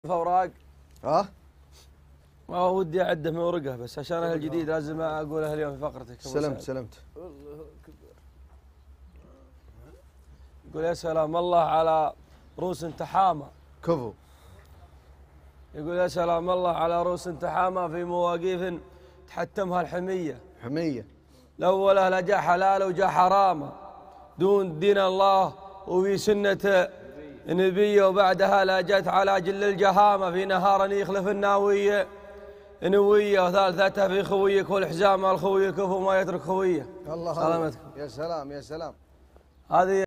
اوراق. ها؟ ما ودي اعده من ورقه بس عشان اهل الجديد لازم اقولها اليوم في فقرتك. سلمت. يقول يا سلام الله على روس تحامى. كفو. يقول يا سلام الله على روس تحامى في مواقيف تحتمها الحميه. حميه. الاوله لا جاء حلال وجاء حرامه دون دين الله وفي سنه نبيه، وبعدها لا جت على جل الجهامه في نهار يخلف الناويه نويه، وثالثتها في خويك والحزام الخوي كفو ما يترك خويه. الله سلامتكم. يا سلام يا سلام. هذه